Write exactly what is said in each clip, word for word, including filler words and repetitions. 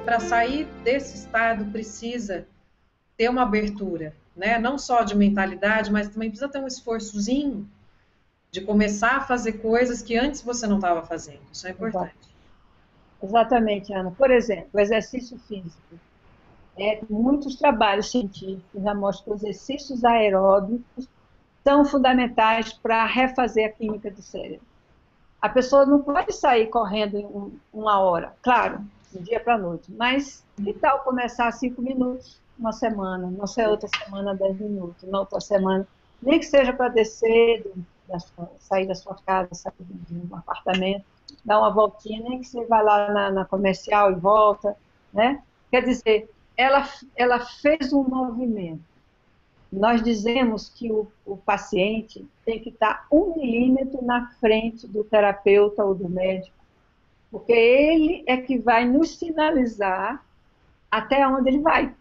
para sair desse estado precisa ter uma abertura, né? Não só de mentalidade, mas também precisa ter um esforçozinho de começar a fazer coisas que antes você não estava fazendo. Isso é Exa- importante. Exatamente, Ana. Por exemplo, o exercício físico. É, muitos trabalhos científicos já mostram que os exercícios aeróbicos são fundamentais para refazer a química do cérebro. A pessoa não pode sair correndo em um- uma hora, claro, de um dia para a noite, mas que tal começar cinco minutos uma semana, na outra semana dez minutos, na outra semana, nem que seja para descer, do- da sua- sair da sua casa, sair de um apartamento, dar uma voltinha, nem que você vá lá na, na comercial e volta, né? Quer dizer, ela, ela fez um movimento. Nós dizemos que o, o paciente tem que estar um milímetro na frente do terapeuta ou do médico, porque ele é que vai nos sinalizar até onde ele vai.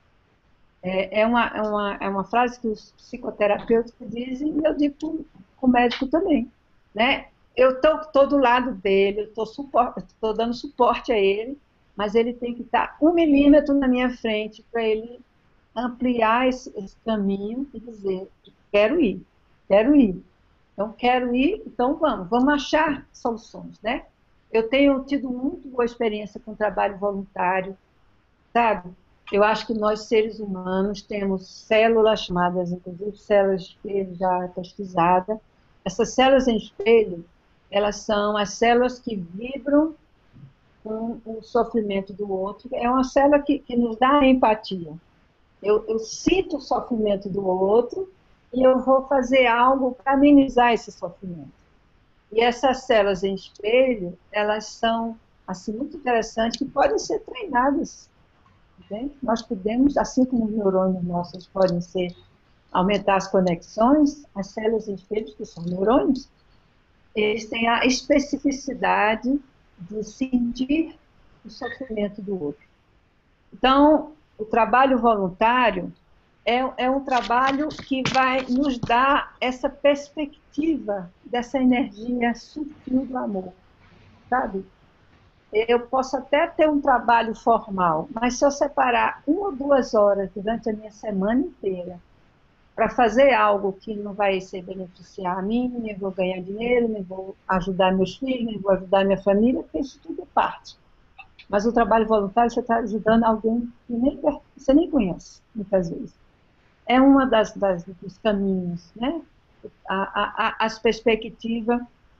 É, é, uma, é, uma, é uma frase que os psicoterapeutas dizem, e eu digo com o médico também. Né? Eu estou do lado dele, eu estou dando suporte a ele, mas ele tem que estar um milímetro na minha frente para ele ampliar esse, esse caminho e dizer, quero ir, quero ir. Então, quero ir, então vamos, vamos achar soluções, né? Eu tenho tido muito boa experiência com trabalho voluntário, sabe? Eu acho que nós, seres humanos, temos células chamadas, inclusive, células de espelho já pesquisada. Essas células em espelho, elas são as células que vibram com o sofrimento do outro. É uma célula que, que nos dá empatia. Eu, eu sinto o sofrimento do outro e eu vou fazer algo para amenizar esse sofrimento. E essas células em espelho, elas são assim muito interessantes, que podem ser treinadas. Entende? Nós podemos, assim como os neurônios nossos podem ser aumentar as conexões, as células em espelho, que são neurônios, eles têm a especificidade de sentir o sofrimento do outro. Então, o trabalho voluntário é, é um trabalho que vai nos dar essa perspectiva dessa energia sutil do amor, sabe? Eu posso até ter um trabalho formal, mas se eu separar uma ou duas horas durante a minha semana inteira para fazer algo que não vai ser beneficiar a mim, nem vou ganhar dinheiro, nem vou ajudar meus filhos, nem vou ajudar minha família, porque isso tudo é parte. Mas o trabalho voluntário, você está ajudando alguém que nem, você nem conhece, muitas vezes. É uma das, das dos caminhos, né? A, a, as perspectivas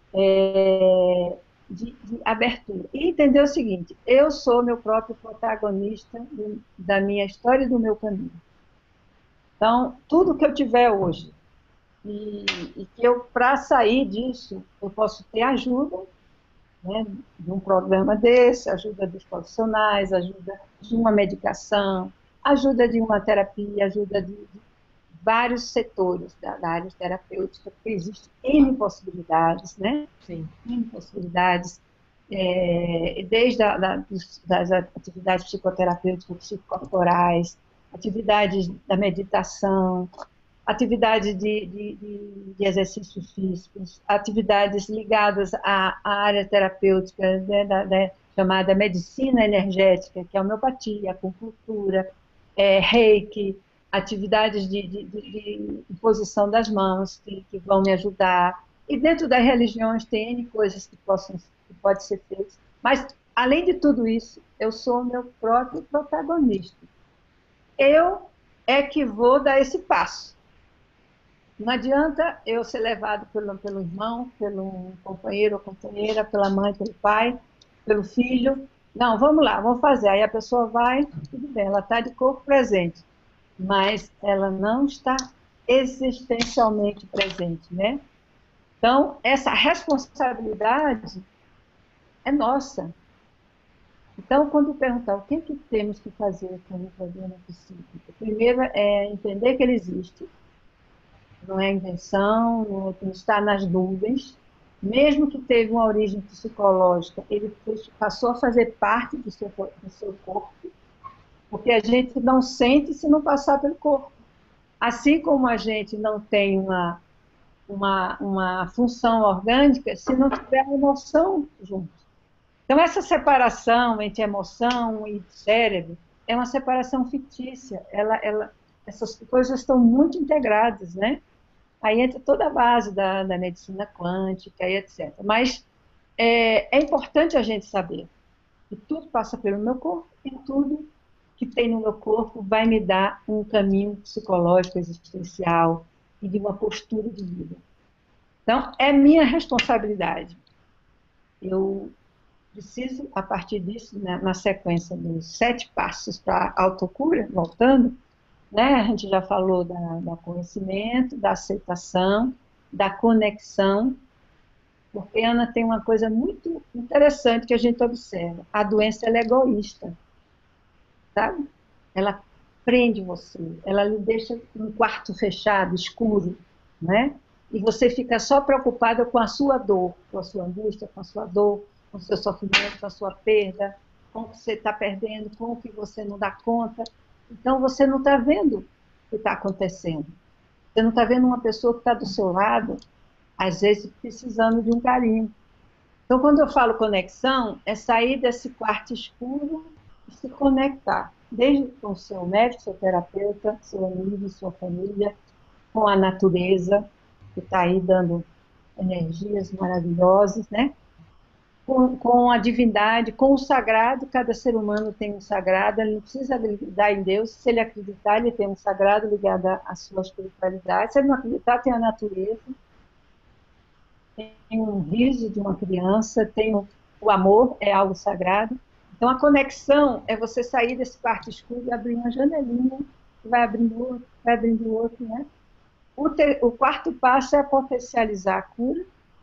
é, de, de abertura. E entender o seguinte, eu sou meu próprio protagonista do, da minha história e do meu caminho. Então, tudo que eu tiver hoje, e, e que eu, para sair disso, eu posso ter ajuda, né, de um programa desse, ajuda dos profissionais, ajuda de uma medicação, ajuda de uma terapia, ajuda de, de vários setores da, da área terapêutica, porque existem N possibilidades, né? Sim. N possibilidades, é, desde a, da, dos, das atividades psicoterapêuticas, psicocorporais, atividades da meditação, atividades de, de, de, de exercícios físicos, atividades ligadas à, à área terapêutica, né, da, da, chamada medicina energética, que é a homeopatia, a acupuntura, é, reiki, atividades de, de, de, de imposição das mãos, que, que vão me ajudar. E dentro das religiões tem N coisas que, possam, que podem ser feitas. Mas, além de tudo isso, eu sou o meu próprio protagonista. Eu é que vou dar esse passo. Não adianta eu ser levado pelo, pelo irmão, pelo companheiro ou companheira, pela mãe, pelo pai, pelo filho. Não, vamos lá, vamos fazer. Aí a pessoa vai, tudo bem, ela está de corpo presente, mas ela não está existencialmente presente, né? Então, essa responsabilidade é nossa. Então, quando perguntar o que, que temos que fazer com o problema psíquico, primeiro é entender que ele existe, não é invenção, não está nas nuvens. Mesmo que teve uma origem psicológica, ele passou a fazer parte do seu, do seu corpo, porque a gente não sente se não passar pelo corpo. Assim como a gente não tem uma, uma, uma função orgânica se não tiver emoção junto. Então, essa separação entre emoção e cérebro é uma separação fictícia. Ela, ela, essas coisas estão muito integradas, né? Aí entra toda a base da, da medicina quântica e etcétera. Mas é, é importante a gente saber que tudo passa pelo meu corpo e tudo que tem no meu corpo vai me dar um caminho psicológico, existencial e de uma postura de vida. Então, é minha responsabilidade. Eu preciso, a partir disso, né, na sequência dos sete passos para a autocura, voltando, né, a gente já falou da, da conhecimento, da aceitação, da conexão, porque, Ana, tem uma coisa muito interessante que a gente observa. A doença ela é egoísta, sabe? Ela prende você, ela lhe deixa num quarto fechado, escuro, né? E você fica só preocupada com a sua dor, com a sua angústia, com a sua dor, com o seu sofrimento, com a sua perda, com o que você está perdendo, com o que você não dá conta. Então, você não está vendo o que está acontecendo. Você não está vendo uma pessoa que está do seu lado, às vezes precisando de um carinho. Então, quando eu falo conexão, é sair desse quarto escuro e se conectar, desde com o seu médico, seu terapeuta, seu amigo, sua família, com a natureza, que está aí dando energias maravilhosas, né? Com, com a divindade, com o sagrado. Cada ser humano tem um sagrado, ele não precisa acreditar em Deus. Se ele acreditar, ele tem um sagrado ligado à sua espiritualidade. Se ele não acreditar, tem a natureza, tem um riso de uma criança, tem o, o amor, é algo sagrado. Então, a conexão é você sair desse quarto escuro e abrir uma janelinha, que vai abrindo outro, vai abrindo outro, né? O, ter, o quarto passo é potencializar a cura,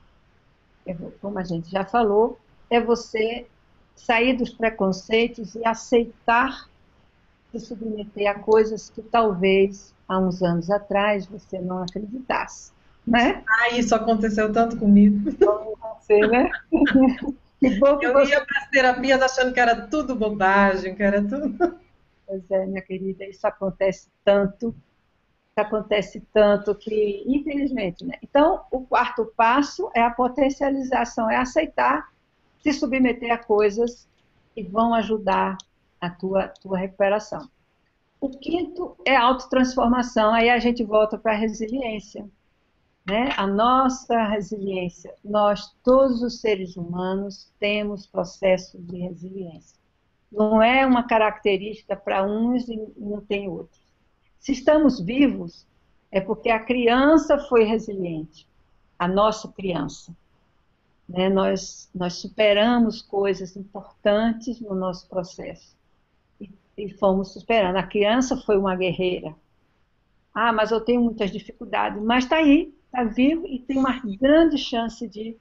como a gente já falou, é você sair dos preconceitos e aceitar se submeter a coisas que talvez há uns anos atrás você não acreditasse, né? Ah, isso aconteceu tanto comigo. Como você, né? Que bom que Eu você... ia para as terapias achando que era tudo bobagem, que era tudo... Pois é, minha querida, isso acontece tanto, acontece tanto que, infelizmente, né? Então, o quarto passo é a potencialização, é aceitar se submeter a coisas que vão ajudar a tua, tua recuperação. O quinto é a autotransformação, aí a gente volta para a resiliência, né? A nossa resiliência, nós, todos os seres humanos, temos processos de resiliência. Não é uma característica para uns e não tem outros. Se estamos vivos, é porque a criança foi resiliente, a nossa criança. Né? Nós, nós superamos coisas importantes no nosso processo e, e fomos superando. A criança foi uma guerreira. Ah, mas eu tenho muitas dificuldades. Mas está aí, está vivo e tem uma grande chance de,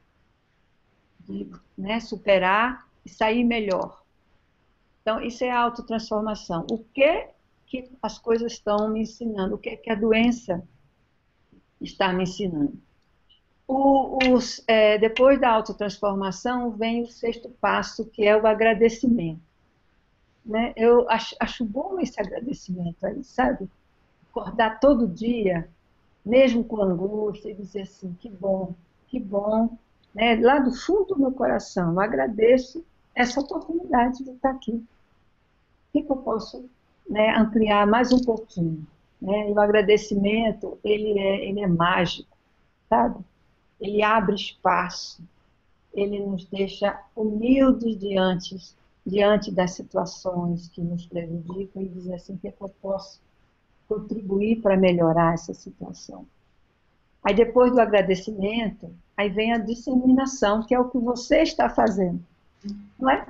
de né, superar e sair melhor. Então, isso é a autotransformação. O que, que as coisas estão me ensinando? O que, que a doença está me ensinando? O, os, é, depois da autotransformação, vem o sexto passo, que é o agradecimento. Né? Eu acho, acho bom esse agradecimento aí, sabe? Acordar todo dia, mesmo com angústia, e dizer assim, que bom, que bom. Né? Lá do fundo do meu coração, eu agradeço essa oportunidade de estar aqui. O que, que eu posso, né, ampliar mais um pouquinho? Né? E o agradecimento, ele é, ele é mágico, sabe? Ele abre espaço, ele nos deixa humildes diante, diante das situações que nos prejudicam e dizer assim, o que, é que eu posso contribuir para melhorar essa situação? Aí depois do agradecimento, aí vem a disseminação, que é o que você está fazendo. Não é?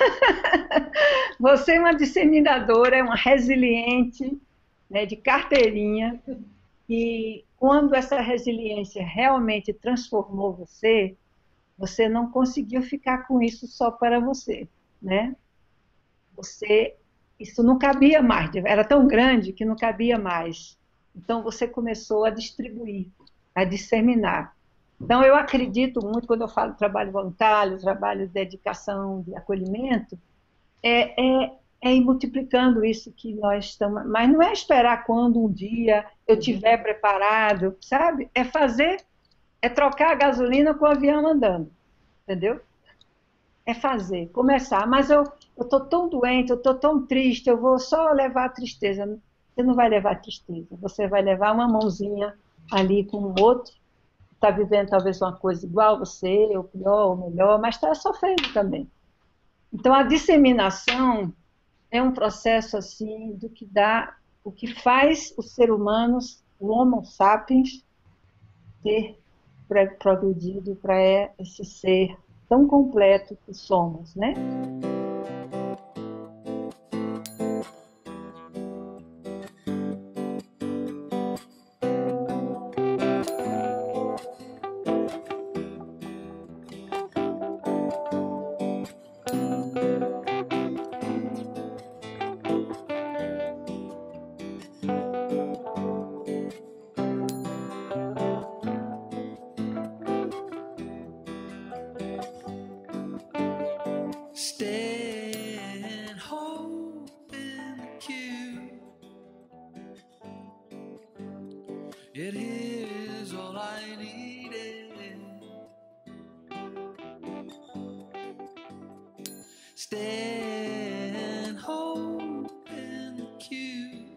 Você é uma disseminadora, é uma resiliente, né, de carteirinha, e quando essa resiliência realmente transformou você, você não conseguiu ficar com isso só para você, né? Você, isso não cabia mais, era tão grande que não cabia mais. Então você começou a distribuir, a disseminar. Então, eu acredito muito, quando eu falo trabalho voluntário, trabalho de dedicação, de acolhimento, é, é, é ir multiplicando isso que nós estamos... Mas não é esperar quando um dia eu estiver preparado, sabe? É fazer, é trocar a gasolina com o avião andando, entendeu? é fazer, começar. Mas eu estou tão doente, eu estou tão triste, eu vou só levar a tristeza. Você não vai levar a tristeza, você vai levar uma mãozinha ali com o outro, está vivendo talvez uma coisa igual a você, ou pior, ou melhor, mas está sofrendo também. Então, a disseminação é um processo assim do que dá, o que faz os seres humanos, o Homo sapiens, ter progredido para esse ser tão completo que somos, né? Stand, hope in the queue. It is all I needed. Stand, hope in the queue.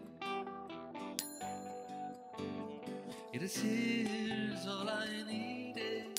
It is all I needed.